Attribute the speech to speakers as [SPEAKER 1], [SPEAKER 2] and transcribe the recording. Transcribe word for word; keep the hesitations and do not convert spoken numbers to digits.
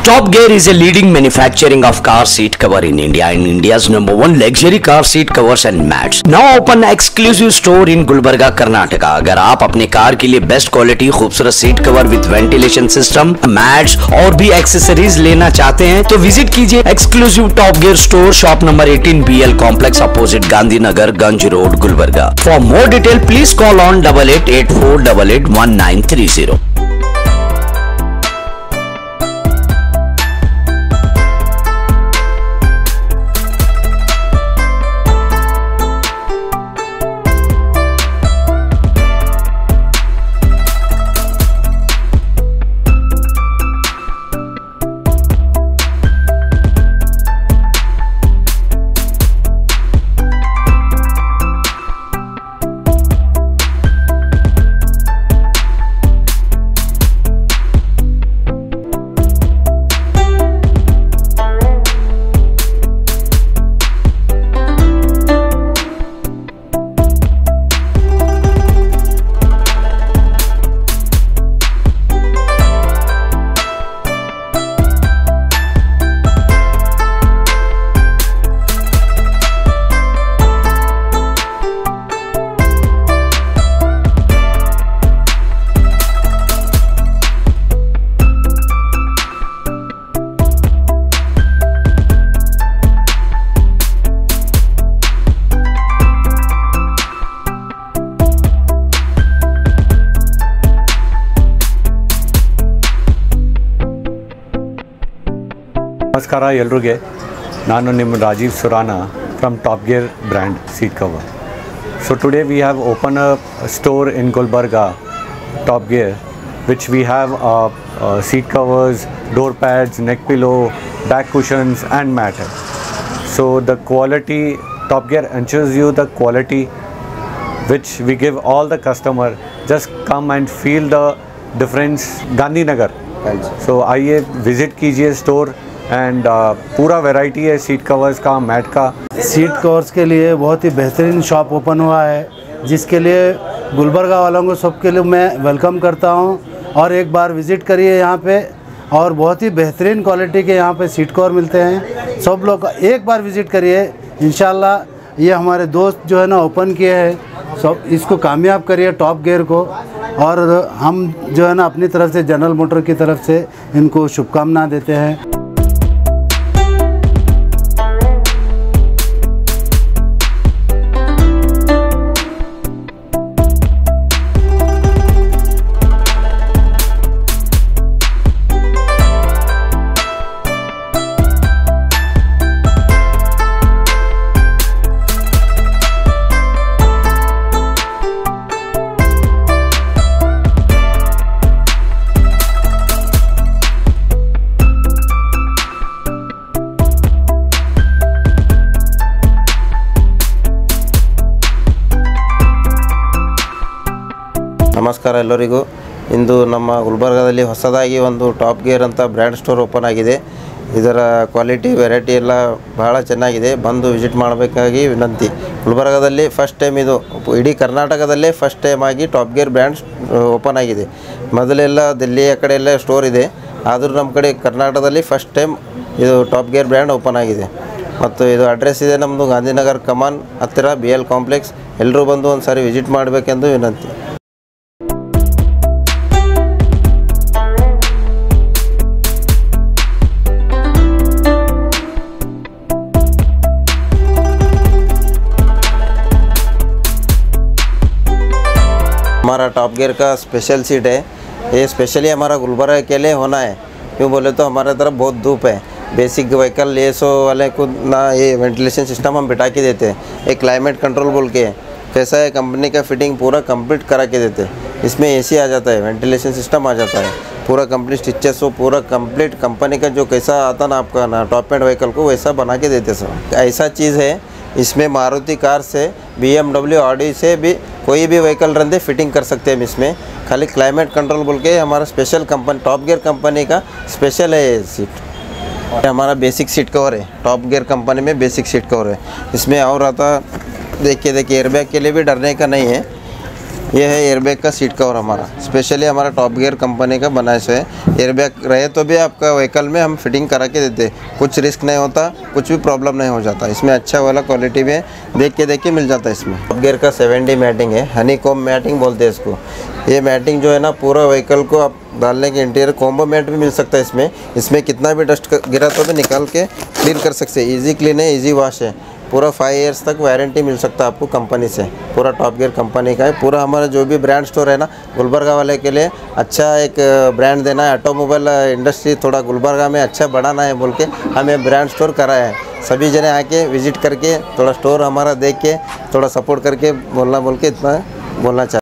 [SPEAKER 1] Top Gear is a leading manufacturing of car seat cover in India and India's number one luxury car seat covers and mats. Now open exclusive store in Gulbarga, Karnataka. अगर आप अपने car के लिए best quality खूबसूरत seat cover with ventilation system, mats और भी accessories लेना चाहते हैं तो विजिट कीजिए exclusive top gear store, shop number eighteen B L complex opposite Gandhinagar, Ganj road, Gulbarga. For more detail please call on double eight eight four double eight one nine three zero.
[SPEAKER 2] ನಮಸ್ಕಾರ ಎಲ್ಲರಿಗೆ. ನಾನು ನಿಮ್ಮ Rajeev Surana from top gear brand seat cover. So today we have opened a store in Gulbarga, Top Gear, which we have uh, uh, seat covers, door pads, neck pillow, back cushions and mat. So the quality, Top Gear ensures you the quality which we give all the customer. Just come and feel the difference. Gandhinagar. So आइए visit कीजिए store and uh, पूरा variety है seat covers का, mat का.
[SPEAKER 3] Seat covers के लिए बहुत ही बेहतरीन शॉप ओपन हुआ है, जिसके लिए गुलबर्गा वालों को सबके लिए मैं वेलकम करता हूं. और एक बार विज़िट करिए यहाँ पे, और बहुत ही बेहतरीन क्वालिटी के यहाँ पे सीट कवर मिलते हैं. सब लोग एक बार विज़िट करिए. इंशाल्लाह ये हमारे दोस्त जो है ना ओपन किए हैं, सब इसको कामयाब करिए टॉप गियर को. और हम जो है ना अपनी तरफ से जनरल मोटर की तरफ से इनको शुभकामना देते हैं.
[SPEAKER 4] ನಮಸ್ಕಾರ ಎಲ್ಲರಿಗೂ. ಇಂದು ನಮ್ಮ ಗುಲ್ಬರ್ಗಾದಲ್ಲಿ ಹೊಸದಾಗಿ ಒಂದು ಟಾಪ್ ಗೇರ್ ಅಂತ ಬ್ರ್ಯಾಂಡ್ ಸ್ಟೋರ್ ಓಪನ್ ಆಗಿದೆ. ಇದರ ಕ್ವಾಲಿಟಿ ವೆರೈಟಿ ಎಲ್ಲ ಬಹಳ ಚೆನ್ನಾಗಿದೆ. ಬಂದು ವಿಸಿಟ್ ಮಾಡಬೇಕಾಗಿ ವಿನಂತಿ. ಗುಲ್ಬರ್ಗಾದಲ್ಲಿ ಫಸ್ಟ್ ಟೈಮ್ ಇದು, ಇಡೀ ಕರ್ನಾಟಕದಲ್ಲೇ ಫಸ್ಟ್ ಟೈಮ್ ಆಗಿ ಟಾಪ್ ಗೇರ್ ಬ್ರ್ಯಾಂಡ್ ಓಪನ್ ಆಗಿದೆ. ಮೊದಲೆಲ್ಲ ದಿಲ್ಲಿ ಆ ಕಡೆ ಎಲ್ಲ ಸ್ಟೋರ್ ಇದೆ, ಆದರೂ ನಮ್ಮ ಕಡೆ ಕರ್ನಾಟಕದಲ್ಲಿ ಫಸ್ಟ್ ಟೈಮ್ ಇದು ಟಾಪ್ ಗೇರ್ ಬ್ರ್ಯಾಂಡ್ ಓಪನ್ ಆಗಿದೆ. ಮತ್ತು ಇದು ಅಡ್ರೆಸ್ ಇದೆ ನಮ್ಮದು ಗಾಂಧಿನಗರ್ ಕಮಾನ್ ಹತ್ತಿರ ಬಿ ಎಲ್ ಕಾಂಪ್ಲೆಕ್ಸ್. ಎಲ್ಲರೂ ಬಂದು ಒಂದು ಸಾರಿ ವಿಸಿಟ್ ಮಾಡಬೇಕೆಂದು ವಿನಂತಿ. हमारा टॉप गियर का स्पेशल सीट है. ये स्पेशली हमारा गुलबर्गा के लिए होना है. क्यों बोले तो हमारे तरफ बहुत धूप है. बेसिक व्हीकल ये सो वाले को ना ये वेंटिलेशन सिस्टम हम बिठा के देते हैं. एक क्लाइमेट कंट्रोल बोल के कैसा है, कंपनी का फिटिंग पूरा कंप्लीट करा के देते हैं. इसमें एसी आ जाता है, वेंटिलेशन सिस्टम आ जाता है, पूरा कंप्लीट स्टिचेस हो, पूरा कंप्लीट कंपनी का जो कैसा आता ना आपका ना टॉप एंड व्हीकल को वैसा बना के देते सर. ऐसा चीज़ है इसमें मारुति कार से बी एम डब्ल्यू ऑडी से भी कोई भी व्हीकल रहते फिटिंग कर सकते हैं. इसमें खाली क्लाइमेट कंट्रोल बोल के हमारा special company top gear company का स्पेशल है ये सीट. हमारा बेसिक सीट कवर है, टॉप गियर कंपनी में बेसिक सीट कवर है. इसमें और आता देखिए देखिए एयरबैग के लिए भी डरने का नहीं है. ये है एयरबैग का सीट कवर हमारा, स्पेशली हमारा टॉप गियर कंपनी का बनाया से है। एयरबैग रहे तो भी आपका व्हीकल में हम फिटिंग करा के देते, कुछ रिस्क नहीं होता, कुछ भी प्रॉब्लम नहीं हो जाता। इसमें अच्छा वाला क्वालिटी भी है, देख के देख के मिल जाता है। इसमें टॉप गियर का सेवन डी मैटिंग है, हनी कॉम मैटिंग बोलते हैं इसको। ये मैटिंग जो है ना पूरा व्हीकल को आप डालने के इंटीरियर कॉम्बो मैट भी मिल सकता है इसमें। इसमें कितना भी डस्ट गिरा तो भी निकाल के क्लीन कर सकते हैं। ईजी क्लीन है, ईजी वॉश है। पूरा फाइव इयर्स तक वारंटी मिल सकता है आपको कंपनी से। पूरा टॉप गियर कंपनी का है। पूरा हमारा जो भी ब्रांड स्टोर है ना गुलबर्गा वाले के लिए अच्छा एक ब्रांड देना है। ऑटोमोबाइल इंडस्ट्री थोड़ा गुलबर्गा में अच्छा बढ़ाना है बोल के हमें ब्रांड स्टोर कराया है। सभी जने आके विजिट करके थोड़ा स्टोर हमारा देख के थोड़ा सपोर्ट करके बोलना बोल के इतना बोलना चाहिए।